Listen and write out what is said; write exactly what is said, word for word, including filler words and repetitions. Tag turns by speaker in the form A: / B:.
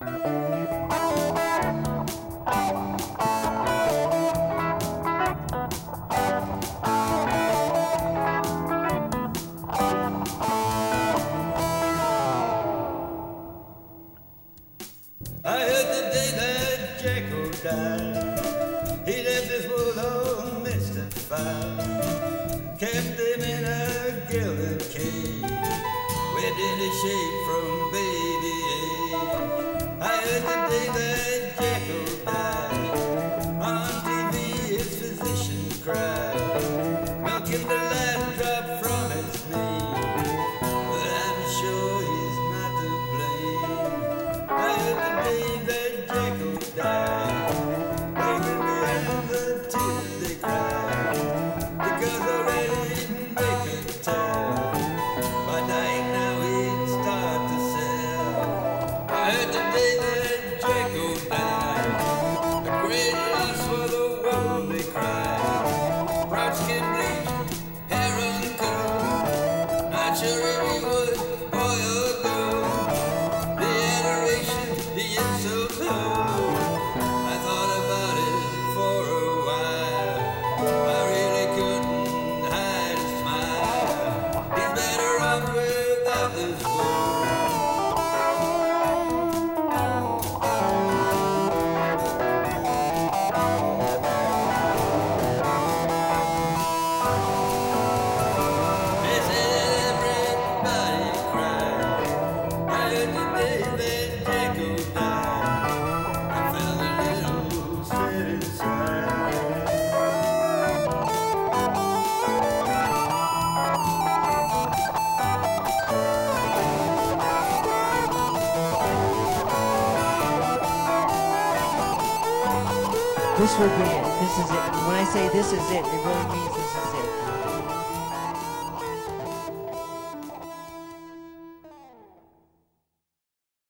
A: I heard the day that Jacko died, he left this world all mystified, kept him in a gilded cage, where did he shake from baby age? I heard the day that Jacko died, on T V his physician cried, milking the last drop from his knee, but I'm sure he's not to blame. I heard the day that Jacko died, making behind the tears they cried, because already they could tell, by dying now he'd start to sell. I heard the day that Jacko died, a great loss for the world they cried, brown skin bleached, hair uncurled, not sure if he was boy or girl, the adoration, the insult low. I thought about it for a while, I really couldn't hide a smile. He's better off without this world. They said everybody cried. I heard the day that Jacko died, I felt a little sad inside.
B: This will be it. This is it. When I say this is it, it really means this is it.